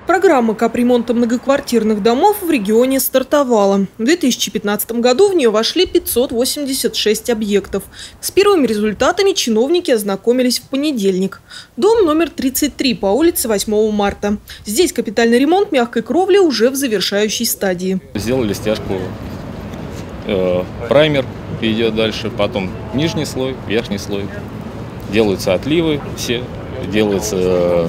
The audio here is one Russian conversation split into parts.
Программа капремонта многоквартирных домов в регионе стартовала. В 2015 году в нее вошли 586 объектов. С первыми результатами чиновники ознакомились в понедельник. Дом номер 33 по улице 8 марта. Здесь капитальный ремонт мягкой кровли уже в завершающей стадии. Сделали стяжку, праймер идет дальше, потом нижний слой, верхний слой. Делаются отливы все, делаются...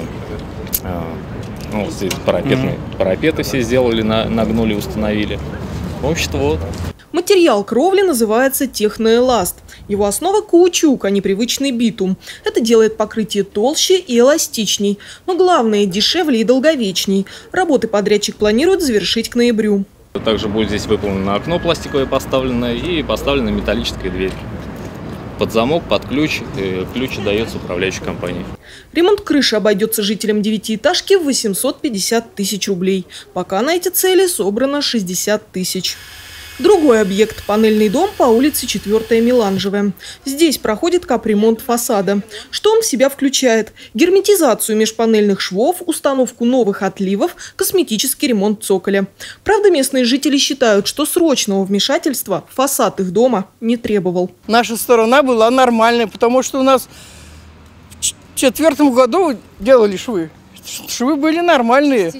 здесь парапеты все сделали, нагнули, установили. В общем-то, вот. Материал кровли называется техноэласт. Его основа – каучук, а не привычный битум. Это делает покрытие толще и эластичней. Но главное – дешевле и долговечней. Работы подрядчик планирует завершить к ноябрю. Также будет здесь выполнено окно пластиковое поставленное и поставлена металлическая дверь. Под замок, под ключ. Ключ дается управляющей компании. Ремонт крыши обойдется жителям девятиэтажки в 850 тысяч рублей. Пока на эти цели собрано 60 тысяч. Другой объект – панельный дом по улице 4 Меланжевая. Здесь проходит капремонт фасада. Что он в себя включает? Герметизацию межпанельных швов, установку новых отливов, косметический ремонт цоколя. Правда, местные жители считают, что срочного вмешательства фасад их дома не требовал. Наша сторона была нормальная, потому что у нас в 2004 году делали швы. Швы были нормальные.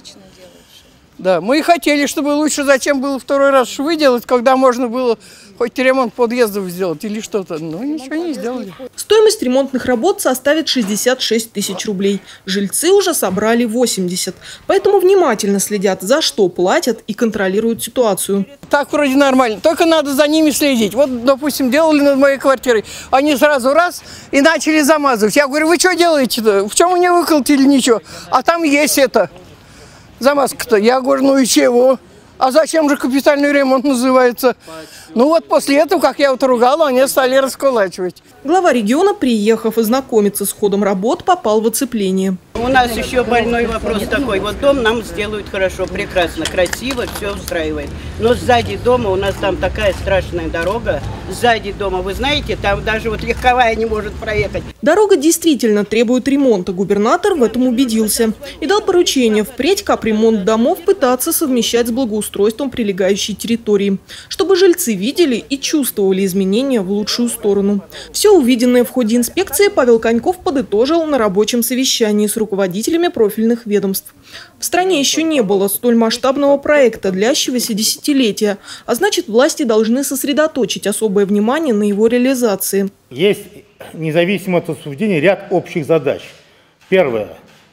Да, мы и хотели, чтобы лучше, зачем было второй раз швы делать, когда можно было хоть ремонт подъездов сделать или что-то. Но ничего не сделали. Стоимость ремонтных работ составит 66 тысяч рублей. Жильцы уже собрали 80. Поэтому внимательно следят, за что платят и контролируют ситуацию. Так вроде нормально, только надо за ними следить. Вот, допустим, делали над моей квартирой. Они сразу раз и начали замазывать. Я говорю, вы что делаете-то? В чем вы не выколотили ничего? А там есть это. Замазка-то. Я говорю, ну и чего? А зачем же капитальный ремонт называется? Ну вот после этого, как я вот ругала, они стали раскулачивать. Глава региона, приехав ознакомиться с ходом работ, попал в оцепление. У нас еще больной вопрос такой. Вот дом нам сделают хорошо, прекрасно, красиво, все устраивает. Но сзади дома у нас там такая страшная дорога. Сзади дома, вы знаете, там даже вот легковая не может проехать. Дорога действительно требует ремонта. Губернатор в этом убедился. И дал поручение впредь капремонт домов пытаться совмещать с благоустройством прилегающей территории. Чтобы жильцы видели и чувствовали изменения в лучшую сторону. Все увиденное в ходе инспекции Павел Коньков подытожил на рабочем совещании с руководителями профильных ведомств. В стране еще не было столь масштабного проекта, длящегося десятилетия, а значит, власти должны сосредоточить особое внимание на его реализации. Есть, независимо от обсуждения, ряд общих задач. Первое,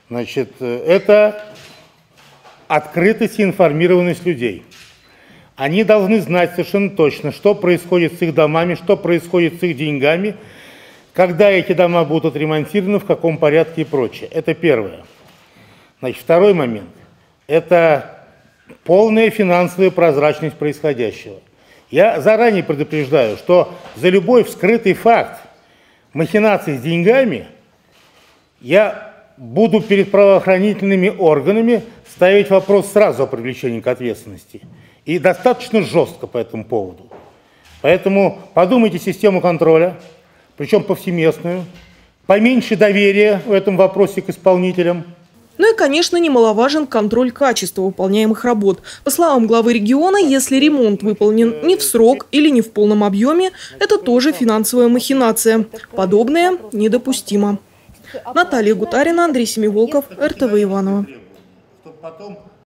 это открытость и информированность людей. Они должны знать совершенно точно, что происходит с их домами, что происходит с их деньгами, когда эти дома будут отремонтированы, в каком порядке и прочее. Это первое. Второй момент – это полная финансовая прозрачность происходящего. Я заранее предупреждаю, что за любой вскрытый факт махинаций с деньгами я буду перед правоохранительными органами ставить вопрос сразу о привлечении к ответственности. И достаточно жестко по этому поводу. Поэтому подумайте систему контроля, причем повсеместную, поменьше доверия в этом вопросе к исполнителям. Ну и, конечно, немаловажен контроль качества выполняемых работ. По словам главы региона, если ремонт выполнен не в срок или не в полном объеме, это тоже финансовая махинация. Подобное недопустимо. Наталья Гутарина, Андрей Семиволков, РТВ Иваново.